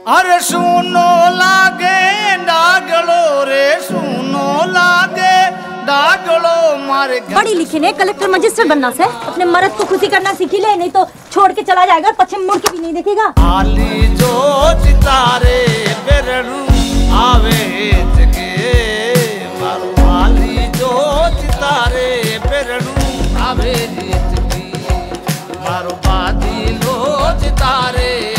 अरे सुनो लागे डागलो रे सुनो लागे डागलो मारे। बड़ी लिखी ने कलेक्टर मजिस्ट्रेट बनना से अपने मर्द को खुशी करना सीखी ले, नहीं तो छोड़ के चला जाएगा, पश्चिम मुड़ के भी नहीं देखेगा। आली जो चितारे बेरनु आवे जगे मारो आली जो चितारे बेरनु आवे जगे मारो बादी लो चितारे